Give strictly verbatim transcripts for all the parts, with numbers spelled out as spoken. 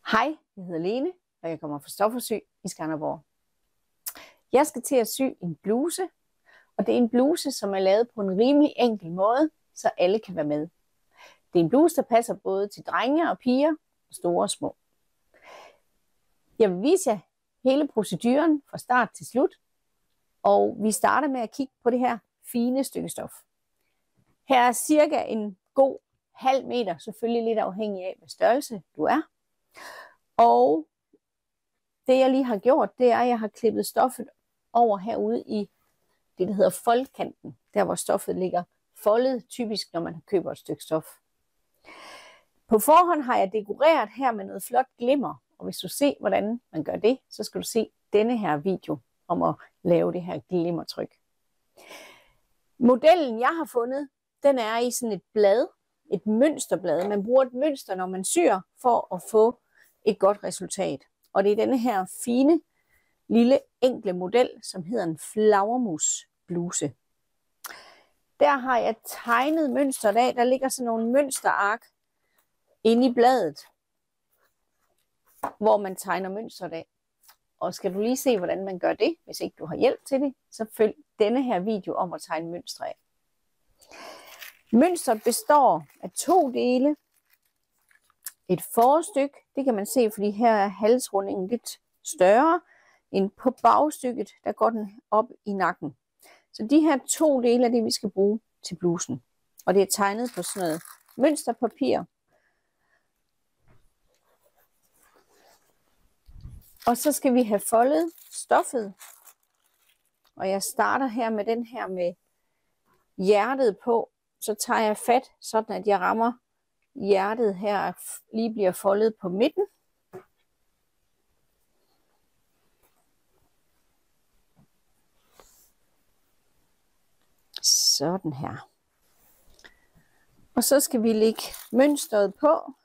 Hej, jeg hedder Lene, og jeg kommer fra Stoffersy i Skanderborg. Jeg skal til at sy en bluse, og det er en bluse, som er lavet på en rimelig enkel måde, så alle kan være med. Det er en bluse, der passer både til drenge og piger, store og små. Jeg vil vise jer hele proceduren fra start til slut, og vi starter med at kigge på det her fine stykke stof. Her er cirka en god halv meter, selvfølgelig lidt afhængig af, hvad størrelse du er. Og det jeg lige har gjort, det er, at jeg har klippet stoffet over herude i det, der hedder foldkanten. Der, hvor stoffet ligger foldet, typisk når man køber et stykke stof. På forhånd har jeg dekoreret her med noget flot glimmer. Og hvis du ser, hvordan man gør det, så skal du se denne her video om at lave det her glimmertryk. Modellen, jeg har fundet, den er i sådan et blad, et mønsterblad. Man bruger et mønster, når man syr, for at få et godt resultat. Og det er denne her fine, lille, enkle model, som hedder en flagermus bluse. Der har jeg tegnet mønstret af. Der ligger sådan nogle mønsterark inde i bladet, hvor man tegner mønstret af. Og skal du lige se, hvordan man gør det, hvis ikke du har hjælp til det, så følg denne her video om at tegne mønstre af. Mønstret består af to dele. Et forstykke, det kan man se, fordi her er halsrundingen lidt større end på bagstykket, der går den op i nakken. Så de her to dele er det, vi skal bruge til blusen. Og det er tegnet på sådan noget mønsterpapir. Og så skal vi have foldet stoffet. Og jeg starter her med den her med hjertet på. Så tager jeg fat, sådan at jeg rammer hjertet her, lige bliver foldet på midten. Sådan her. Og så skal vi lægge mønstret på.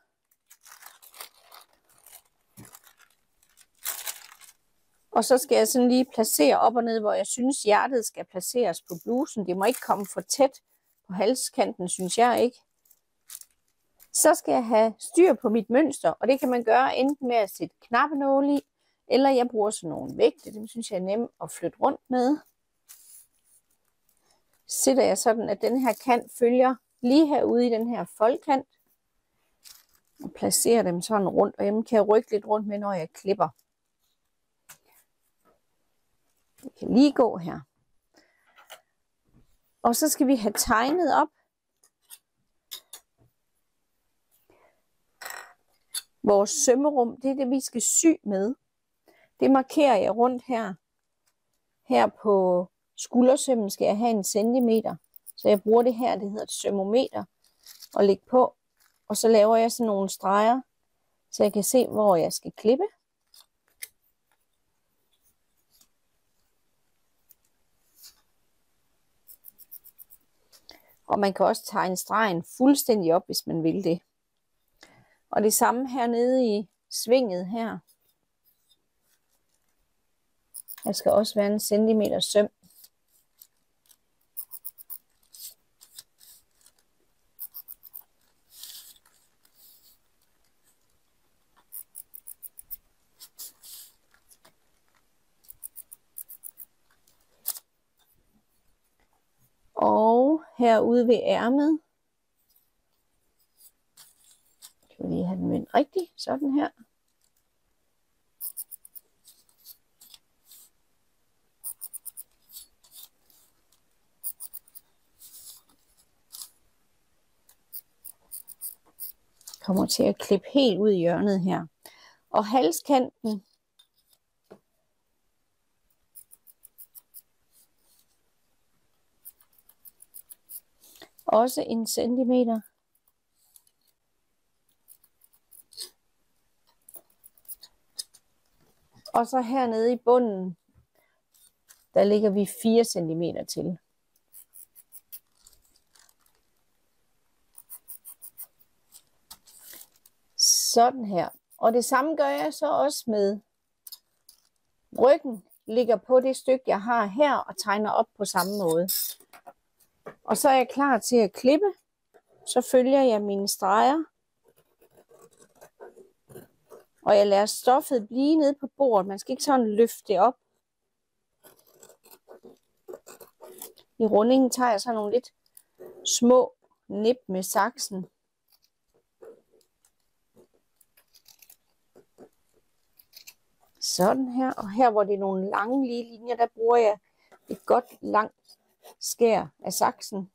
Og så skal jeg sådan lige placere op og ned, hvor jeg synes hjertet skal placeres på blusen. Det må ikke komme for tæt på halskanten, synes jeg ikke. Så skal jeg have styr på mit mønster, og det kan man gøre enten med at sætte knappenåle i, eller jeg bruger sådan nogle vægte. Det synes jeg er nemt at flytte rundt med. Sætter jeg sådan, at den her kant følger lige herude i den her foldkant. Og placerer dem sådan rundt, og dem kan jeg rykke lidt rundt med, når jeg klipper. Det kan lige gå her. Og så skal vi have tegnet op. Vores sømmerum, det er det, vi skal sy med. Det markerer jeg rundt her. Her på skuldersømmen skal jeg have en centimeter. Så jeg bruger det her, det hedder et sømmometer, og lægge på. Og så laver jeg sådan nogle streger, så jeg kan se, hvor jeg skal klippe. Og man kan også tegne stregen fuldstændig op, hvis man vil det. Og det samme hernede i svinget her. Der skal også være en centimeter søm. Og herude ved ærmet. Skal vi lige have den vendt rigtigt, sådan her. Kommer til at klippe helt ud i hjørnet her. Og halskanten. Også en centimeter. Og så hernede i bunden, der ligger vi fire centimeter til. Sådan her. Og det samme gør jeg så også med ryggen. Ligger på det stykke, jeg har her, og tegner op på samme måde. Og så er jeg klar til at klippe. Så følger jeg mine streger. Og jeg lader stoffet blive nede på bordet. Man skal ikke sådan løfte det op. I rundingen tager jeg så nogle lidt små nip med saksen. Sådan her. Og her hvor det er nogle lange lige linjer, der bruger jeg et godt langt skær af saksen.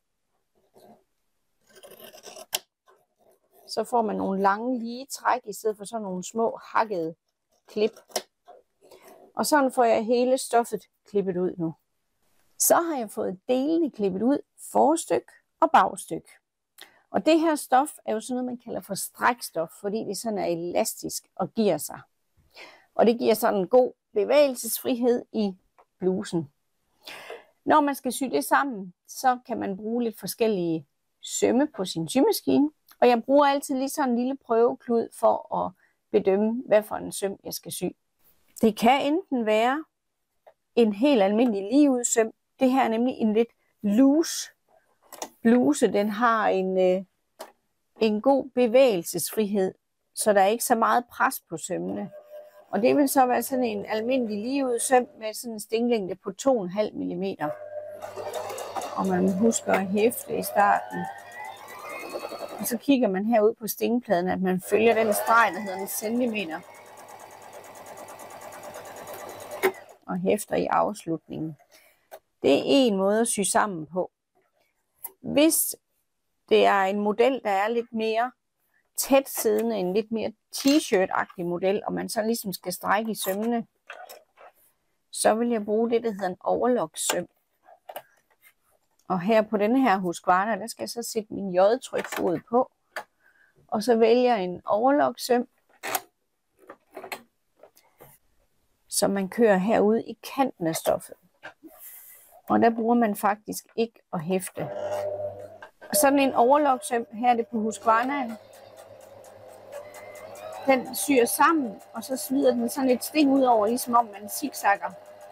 Så får man nogle lange lige træk i stedet for sådan nogle små hakkede klip. Og sådan får jeg hele stoffet klippet ud nu. Så har jeg fået delene klippet ud, forstyk og bagstyk. Og det her stof er jo sådan noget, man kalder for strækstof, fordi det sådan er elastisk og giver sig. Og det giver sådan en god bevægelsesfrihed i blusen. Når man skal sy det sammen, så kan man bruge lidt forskellige sømme på sin symaskine. Og jeg bruger altid lige sådan en lille prøveklud for at bedømme, hvad for en søm jeg skal sy. Det kan enten være en helt almindelig ligeud-søm. Det her er nemlig en lidt loose bluse. Den har en, øh, en god bevægelsesfrihed, så der er ikke så meget pres på sømmene. Og det vil så være sådan en almindelig ligeud-søm med sådan en stinglængde på to komma fem millimeter. Og man husker at hæfte i starten. Og så kigger man herud på stingpladen, at man følger den streg, der hedder en centimeter. Og hæfter i afslutningen. Det er en måde at sy sammen på. Hvis det er en model, der er lidt mere tæt siddende, en lidt mere t-shirt-agtig model, og man så ligesom skal strække i sømmene, så vil jeg bruge det, der hedder en overlokssøm. Og her på denne her Husqvarna, der skal jeg så sætte min J-trykfod på. Og så vælger jeg en overlokssøm, som man kører herude i kanten af stoffet. Og der bruger man faktisk ikke at hæfte. Og sådan en overlokssøm, her er det på Husqvarna, den syr sammen, og så smider den sådan et sting ud over, ligesom om man zigzagger.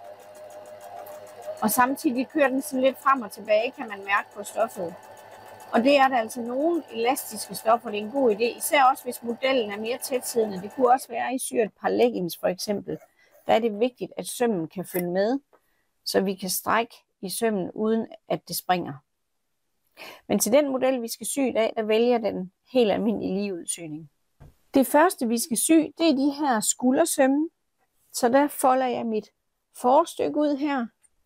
Og samtidig kører den sådan lidt frem og tilbage, kan man mærke på stoffet. Og det er der altså nogle elastiske stoffer, det er en god idé. Især også hvis modellen er mere tætsiddende. Det kunne også være, I syr et par leggings for eksempel. Der er det vigtigt, at sømmen kan følge med, så vi kan strække i sømmen, uden at det springer. Men til den model, vi skal sy i dag, der vælger den helt almindelige ligeudsyning. Det første, vi skal sy, det er de her skuldersømme. Så der folder jeg mit forstykke ud her.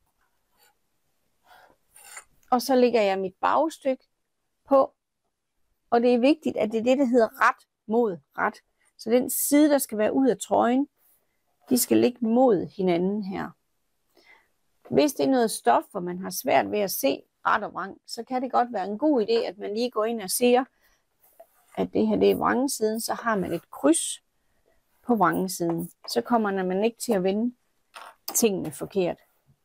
Og så lægger jeg mit bagstykke på. Og det er vigtigt, at det er det, der hedder ret mod ret. Så den side, der skal være ud af trøjen, de skal ligge mod hinanden her. Hvis det er noget stof, hvor man har svært ved at se ret og vrang, så kan det godt være en god idé, at man lige går ind og ser, at det her det er vrangesiden, så har man et kryds på vrangesiden. Så kommer man ikke til at vende tingene forkert.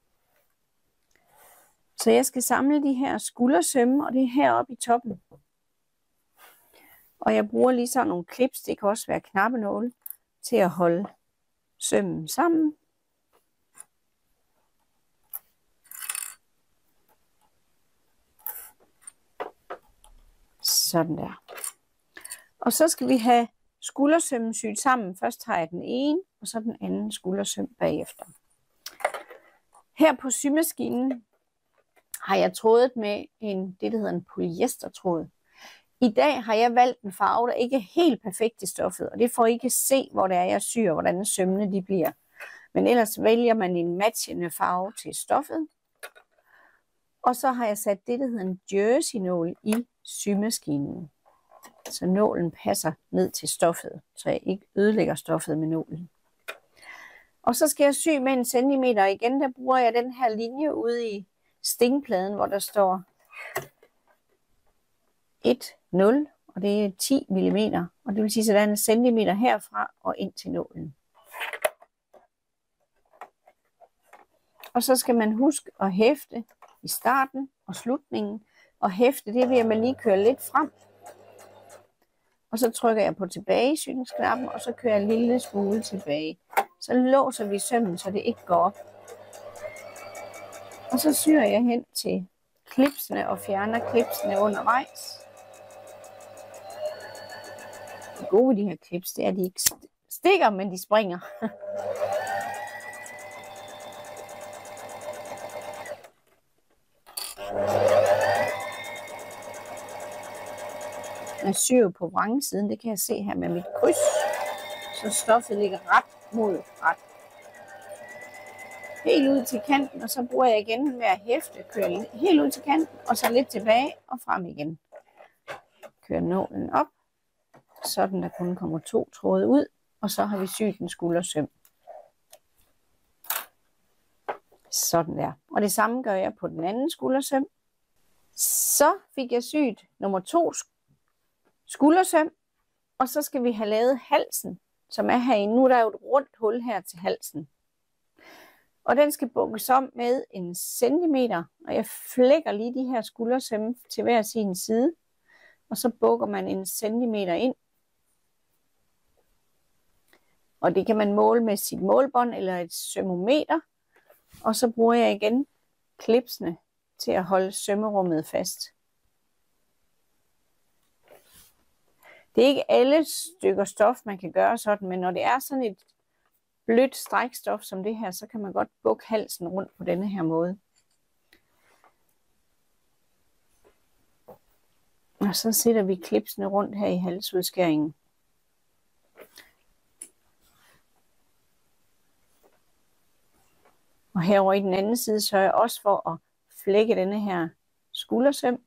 Så jeg skal samle de her skuldersømme, og det er heroppe i toppen. Og jeg bruger lige sådan nogle klips, det kan også være knappenåle, til at holde sømmen sammen. Sådan der. Og så skal vi have skuldersømmen syet sammen. Først tager jeg den ene, og så den anden skuldersøm bagefter. Her på symaskinen har jeg trådet med en, det der hedder en polyestertråd. I dag har jeg valgt en farve, der ikke er helt perfekt i stoffet, og det får I kan se, hvor det er, jeg syr, hvordan sømmene de bliver. Men ellers vælger man en matchende farve til stoffet. Og så har jeg sat det, der hedder en jersey-nål i symaskinen. Så nålen passer ned til stoffet, så jeg ikke ødelægger stoffet med nålen. Og så skal jeg sy med en centimeter. Igen, der bruger jeg den her linje ude i stingpladen, hvor der står et nul, og det er ti millimeter. Og det vil sige, at der er en centimeter herfra og ind til nålen. Og så skal man huske at hæfte i starten og slutningen. Og hæfte, det vil jeg lige køre lidt frem. Og så trykker jeg på tilbagesyningsknappen, og så kører jeg en lille smule tilbage. Så låser vi sømmen, så det ikke går op. Og så syr jeg hen til klipsene og fjerner klipsene undervejs. Det gode ved de her klips, det er, at de ikke stikker, men de springer. Jeg syr på vrangsiden, det kan jeg se her med mit kryds, så stoffet ligger ret mod ret. Helt ud til kanten, og så bruger jeg igen med at hæfte, kører helt ud til kanten, og så lidt tilbage og frem igen. Kører nålen op, sådan der kun kommer to tråde ud, og så har vi syet en skuldersøm. Sådan der. Og det samme gør jeg på den anden skuldersøm. Så fik jeg syet nummer to skuldersøm, og så skal vi have lavet halsen, som er herinde. Nu er der jo et rundt hul her til halsen. Og den skal bukkes om med en centimeter, og jeg flækker lige de her skuldersømme til hver sin side, og så bukker man en centimeter ind. Og det kan man måle med sit målbånd eller et sømmometer, og så bruger jeg igen klipsene til at holde sømmerummet fast. Det er ikke alle stykker stof, man kan gøre sådan, men når det er sådan et blødt strækstof som det her, så kan man godt bukke halsen rundt på denne her måde. Og så sætter vi klipsene rundt her i halsudskæringen. Og herover i den anden side sørger jeg også for at flække denne her skuldersøm.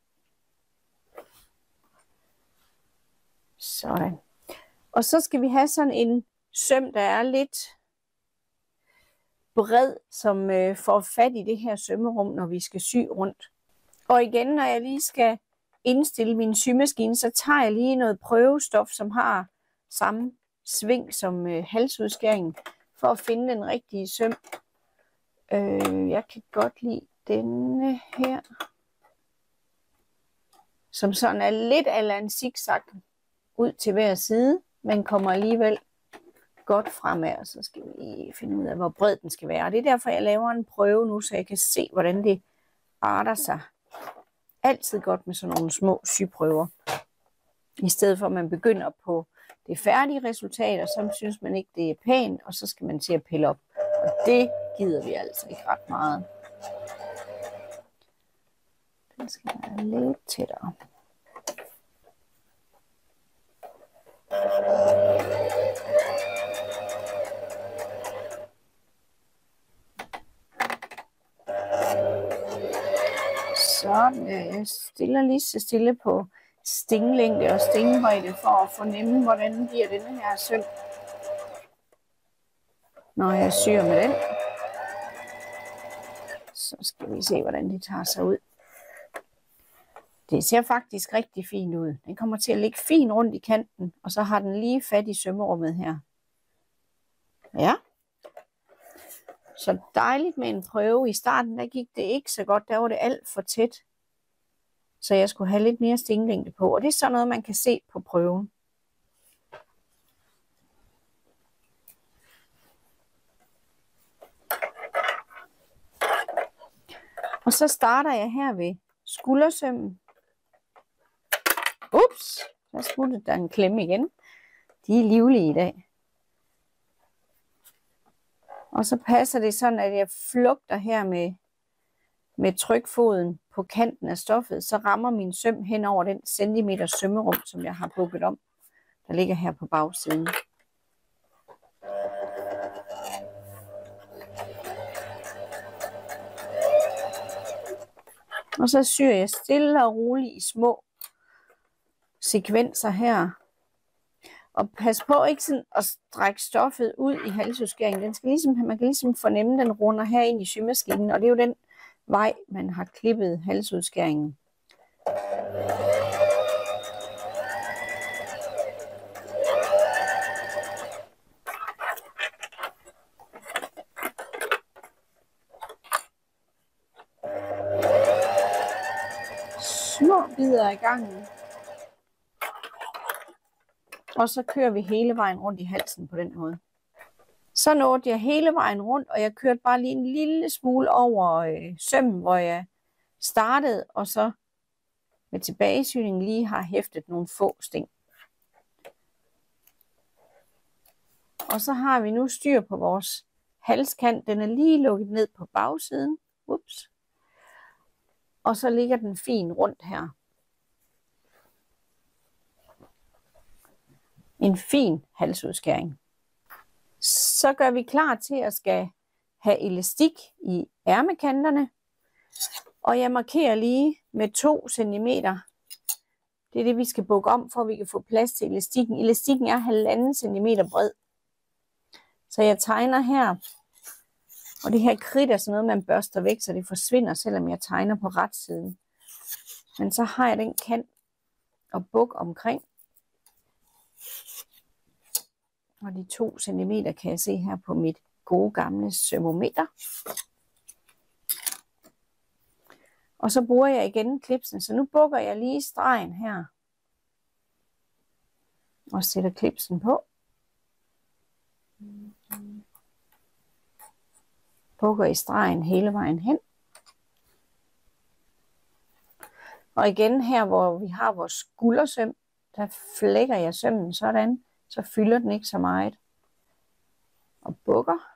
Sådan. Og så skal vi have sådan en søm, der er lidt bred, som øh, får fat i det her sømmerum, når vi skal sy rundt. Og igen, når jeg lige skal indstille min symaskine, så tager jeg lige noget prøvestof, som har samme sving som øh, halsudskæringen, for at finde den rigtige søm. Øh, jeg kan godt lide denne her, som sådan er lidt eller en zigzag ud til hver side, men kommer alligevel godt fremad, og så skal vi lige finde ud af, hvor bred den skal være. Og det er derfor, jeg laver en prøve nu, så jeg kan se, hvordan det arter sig. Altid godt med sådan nogle små syprøver. I stedet for, at man begynder på det færdige resultat, og så synes man ikke, det er pænt, og så skal man til at pille op. Og det gider vi altså ikke ret meget. Den skal være lidt tættere. Sådan, jeg stiller lige så stille på stinglængde og stinghøjde for at fornemme, hvordan bliver denne her søm, når jeg syr med den. Så skal vi se, hvordan det tager sig ud. Det ser faktisk rigtig fint ud. Den kommer til at ligge fint rundt i kanten, og så har den lige fat i sømmerummet her. Ja. Så dejligt med en prøve. I starten der gik det ikke så godt. Der var det alt for tæt. Så jeg skulle have lidt mere stinglængde på. Og det er sådan noget, man kan se på prøven. Og så starter jeg her ved skuldersømmen. Ups, der smuttede der en klemme igen. De er livlige i dag. Og så passer det sådan, at jeg flugter her med, med trykfoden på kanten af stoffet. Så rammer min søm hen over den centimeter sømmerum, som jeg har bukket om, der ligger her på bagsiden. Og så syr jeg stille og roligt i små sekvenser her. Og pas på ikke sådan at strække stoffet ud i halsudskæringen. Den skal ligesom, man kan ligesom fornemme, den runder her ind i symaskinen. Og det er jo den vej, man har klippet halsudskæringen. Små bidder af gangen. Og så kører vi hele vejen rundt i halsen på den måde. Så nåede jeg hele vejen rundt, og jeg kørte bare lige en lille smule over øh, sømmen, hvor jeg startede, og så med tilbagesyningen lige har hæftet nogle få sting. Og så har vi nu styr på vores halskant. Den er lige lukket ned på bagsiden. Ups. Og så ligger den fint rundt her. En fin halsudskæring. Så gør vi klar til at skal have elastik i ærmekanterne. Og jeg markerer lige med to centimeter. Det er det, vi skal bukke om, for at vi kan få plads til elastikken. Elastikken er halvanden centimeter bred. Så jeg tegner her. Og det her kridt er sådan noget, man børster væk, så det forsvinder, selvom jeg tegner på ret siden. Men så har jeg den kant og buk omkring. Og de to centimeter kan jeg se her på mit gode gamle sømmometer. Og så bruger jeg igen klipsen, så nu bukker jeg lige stregen her. Og sætter klipsen på. Bukker i stregen hele vejen hen. Og igen her, hvor vi har vores skuldersøm, der flækker jeg sømmen sådan, så fylder den ikke så meget. Og bukker.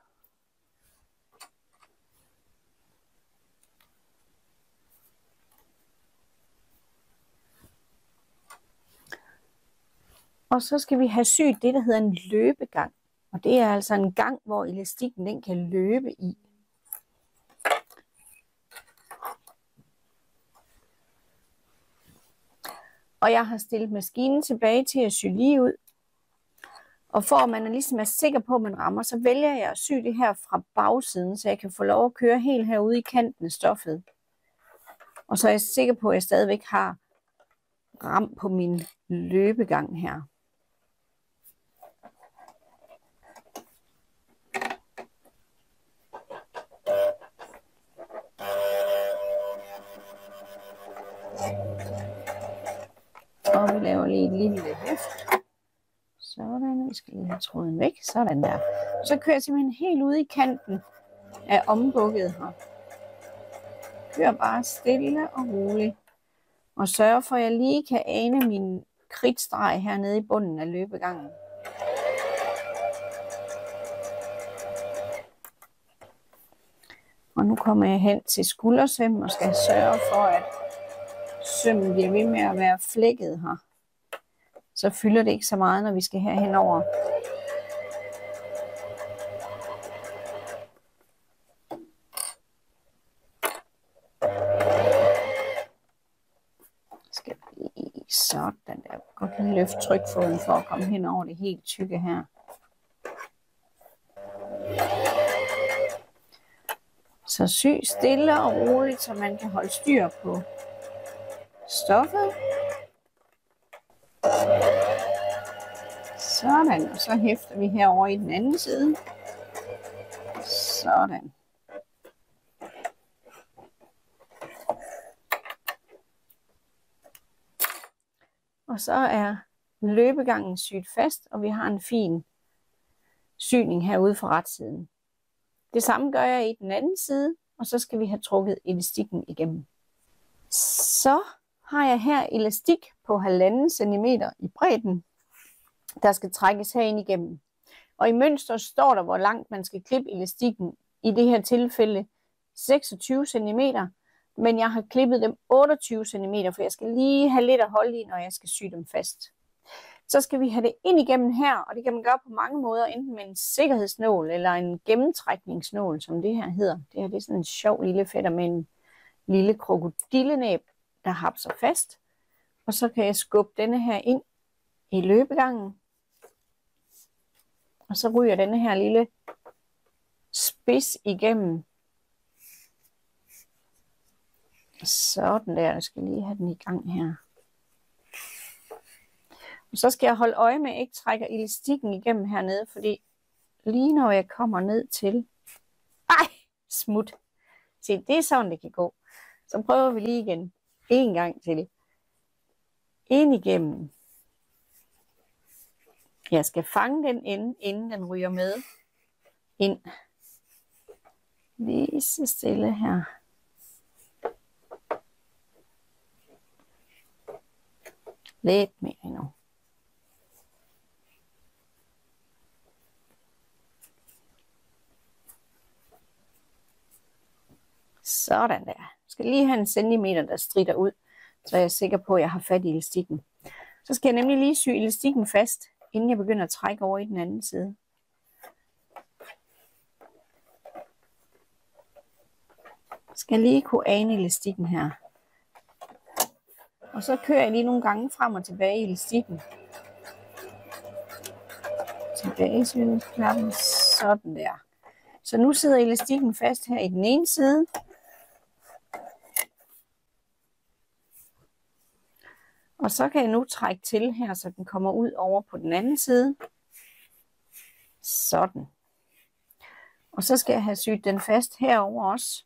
Og så skal vi have syet det, der hedder en løbegang. Og det er altså en gang, hvor elastikken den kan løbe i. Og jeg har stillet maskinen tilbage til at sy lige ud. Og for at man er ligesom er sikker på, at man rammer, så vælger jeg at sy det her fra bagsiden, så jeg kan få lov at køre helt herude i kanten af stoffet. Og så er jeg sikker på, at jeg stadigvæk har ram på min løbegang her. Og vi laver lige et lille løft. Sådan, vi skal lige have tråden væk. Sådan der. Så kører jeg simpelthen helt ude i kanten af ombukket her. Kør bare stille og roligt. Og sørg for, at jeg lige kan ane min kridtstreg hernede i bunden af løbegangen. Og nu kommer jeg hen til skuldersømmen og skal sørge for, at sømmen bliver ved med at være flækket her. Så fylder det ikke så meget, når vi skal herhen over. Skal lige sådan der. Godt lige løfte trykfoden for at komme hen over det helt tykke her. Så sy stille og roligt, så man kan holde styr på stoffet. Sådan, og så hæfter vi herover i den anden side. Sådan. Og så er løbegangen syet fast, og vi har en fin syning herude fra retsiden. Det samme gør jeg i den anden side, og så skal vi have trukket elastikken igennem. Så har jeg her elastik på halvanden centimeter i bredden, der skal trækkes herind igennem. Og i mønstret står der, hvor langt man skal klippe elastikken. I det her tilfælde seksogtyve centimeter, men jeg har klippet dem otteogtyve centimeter, for jeg skal lige have lidt at holde i, når jeg skal sy dem fast. Så skal vi have det ind igennem her, og det kan man gøre på mange måder, enten med en sikkerhedsnål eller en gennemtrækningsnål, som det her hedder. Det her det er sådan en sjov lille fætter med en lille krokodillenæb, der hapser fast. Og så kan jeg skubbe denne her ind i løbegangen. Og så ryger denne her lille spids igennem. Sådan der, jeg skal lige have den i gang her. Og så skal jeg holde øje med, at jeg ikke trækker elastikken igennem hernede, fordi lige når jeg kommer ned til... Ej, smut! Se, det er sådan, det kan gå. Så prøver vi lige igen. En gang til. Ind igennem. Jeg skal fange den ende, inden den ryger med ind. Lige så stille her. Lidt mere endnu. Sådan der. Jeg skal lige have en centimeter, der stritter ud, så jeg er sikker på, at jeg har fat i elastikken. Så skal jeg nemlig lige sy elastikken fast, inden jeg begynder at trække over i den anden side. Jeg skal lige kunne ane elastikken her. Og så kører jeg lige nogle gange frem og tilbage i elastikken. Tilbage i syningsklappen, sådan der. Så nu sidder elastikken fast her i den ene side. Og så kan jeg nu trække til her, så den kommer ud over på den anden side. Sådan. Og så skal jeg have syet den fast herover også.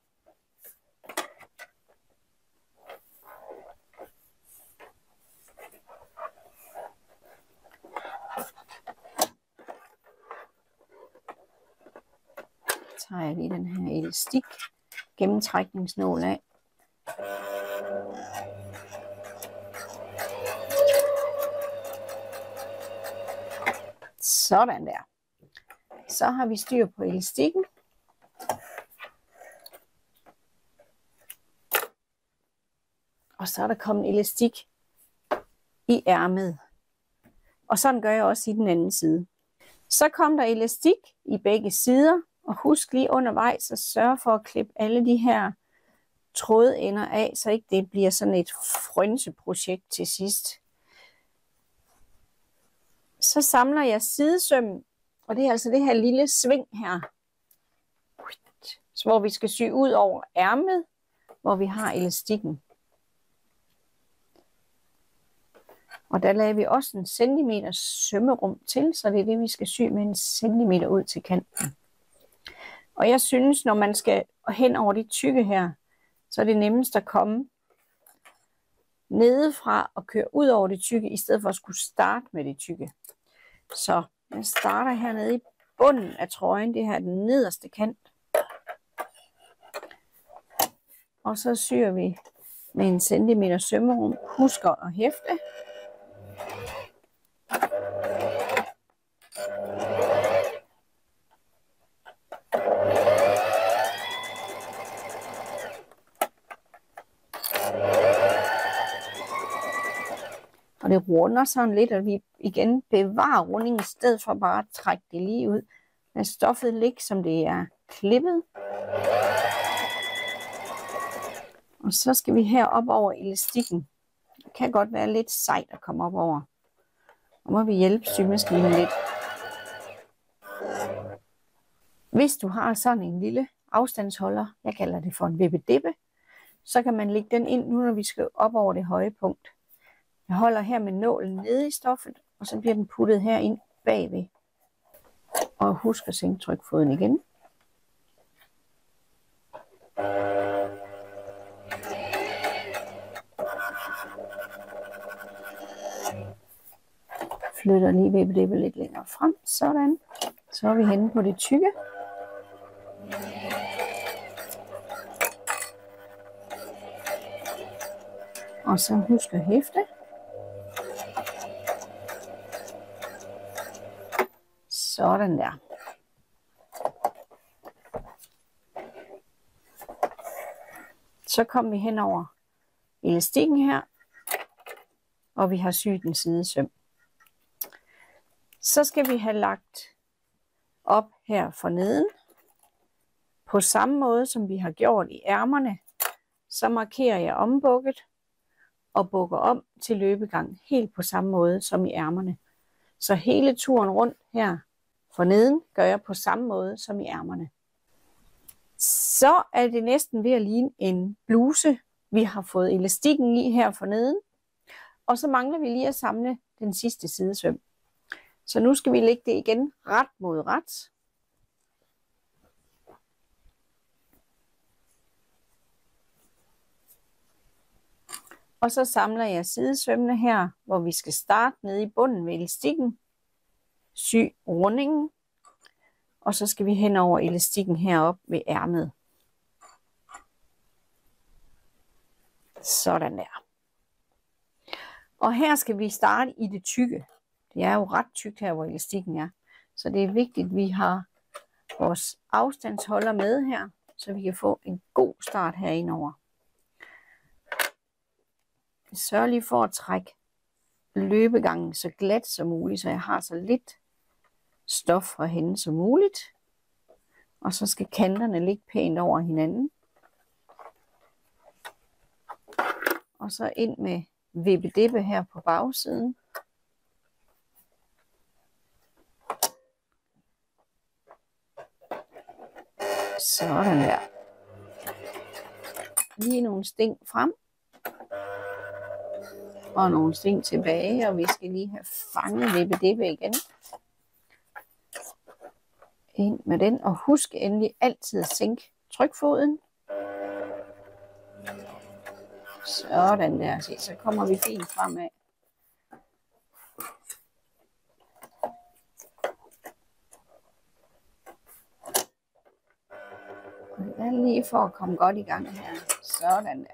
Så tager jeg lige den her elastik gennemtrækningsnål af. Sådan der. Så har vi styr på elastikken. Og så er der kommet elastik i ærmet. Og sådan gør jeg også i den anden side. Så kom der elastik i begge sider. Og husk lige undervejs at sørge for at klippe alle de her trådender af, så ikke det bliver sådan et frynseprojekt til sidst. Så samler jeg sidesømmen, og det er altså det her lille sving her, hvor vi skal sy ud over ærmet, hvor vi har elastikken. Og der laver vi også en centimeter sømmerum til, så det er det, vi skal sy med en centimeter ud til kanten. Og jeg synes, når man skal hen over de tykke her, så er det nemmest at komme nedefra og køre ud over de tykke, i stedet for at skulle starte med de tykke. Så jeg starter hernede i bunden af trøjen, det her er den nederste kant. Og så syr vi med en centimeter sømmerum. Husk at hæfte. Og det runder sådan lidt, at vi igen bevarer rundingen i stedet for bare at trække det lige ud. Lad stoffet ligge, som det er klippet. Og så skal vi her op over elastikken. Det kan godt være lidt sejt at komme op over. Og må vi hjælpe symaskinen lidt. Hvis du har sådan en lille afstandsholder, jeg kalder det for en vippedippe, så kan man lægge den ind nu, når vi skal op over det høje punkt. Jeg holder her med nålen nede i stoffet, og så bliver den puttet her ind bagved. Og husk at sænke trykfoden igen. Flytter lige vippedippe lidt længere frem, sådan. Så er vi henne på det tykke. Og så husk at hæfte. Sådan der. Så kommer vi hen over elastikken her, og vi har syet en sidesøm. Så skal vi have lagt op her for neden. På samme måde som vi har gjort i ærmerne, så markerer jeg ombukket og bukker om til løbegang helt på samme måde som i ærmerne. Så hele turen rundt her for neden gør jeg på samme måde som i ærmerne. Så er det næsten ved at ligne en bluse. Vi har fået elastikken i her for neden. Og så mangler vi lige at samle den sidste sidesøm. Så nu skal vi lægge det igen ret mod ret. Og så samler jeg sidesømmene her, hvor vi skal starte nede i bunden ved elastikken. Sy rundingen. Og så skal vi hen over elastikken heroppe ved ærmet. Sådan der. Og her skal vi starte i det tykke. Det er jo ret tykt her, hvor elastikken er. Så det er vigtigt, at vi har vores afstandsholder med her, så vi kan få en god start herinde over. Sørg lige for at trække løbegangen så glat som muligt, så jeg har så lidt stof fra hende som muligt. Og så skal kanterne ligge pænt over hinanden. Og så ind med vippedippe her på bagsiden. Sådan der. Lige nogle sting frem. Og nogle sting tilbage, og vi skal lige have fanget vippedippe igen. Ind med den, og husk endelig altid at sænke trykfoden. Sådan der, se, så kommer vi fint fremad. Og det er lige for at komme godt i gang her. Sådan der.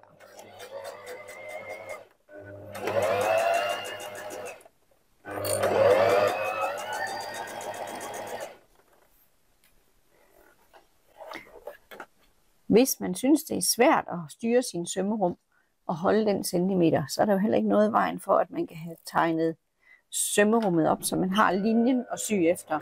Hvis man synes, det er svært at styre sin sømmerum og holde den centimeter, så er der jo heller ikke noget i vejen for, at man kan have tegnet sømmerummet op, så man har linjen at sy efter.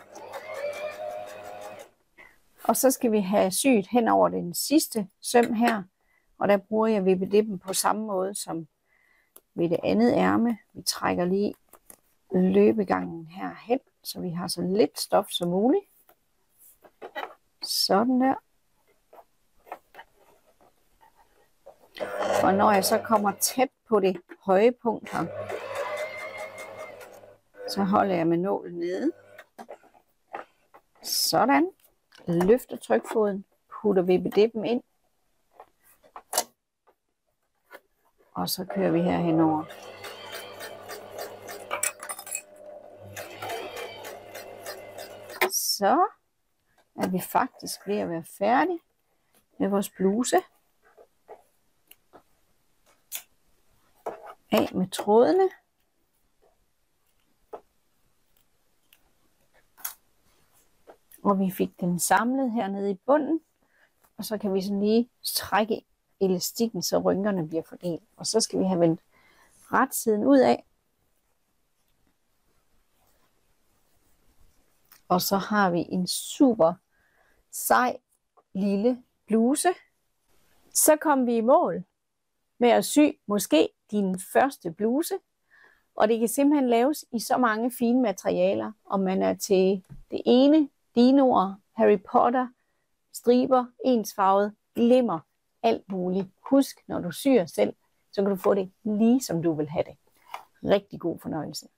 Og så skal vi have syet hen over den sidste søm her, og der bruger jeg vippedippen på samme måde som ved det andet ærme. Vi trækker lige løbegangen her hen, så vi har så lidt stof som muligt. Sådan der. Og når jeg så kommer tæt på det høje punkt her, så holder jeg med nålen nede. Sådan. Løfter trykfoden, putter vippedippen ind. Og så kører vi her henover. Så er vi faktisk ved at være færdige med vores bluse. Af med trådene. Og vi fik den samlet hernede i bunden. Og så kan vi sådan lige trække elastikken, så rynkerne bliver fordelt. Og så skal vi have vendt retsiden ud af. Og så har vi en super sej lille bluse. Så kom vi i mål med at sy måske din første bluse. Og det kan simpelthen laves i så mange fine materialer. Om man er til det ene, dinoer, Harry Potter, striber, ensfarvet, glimmer, alt muligt. Husk, når du syr selv, så kan du få det lige som du vil have det. Rigtig god fornøjelse.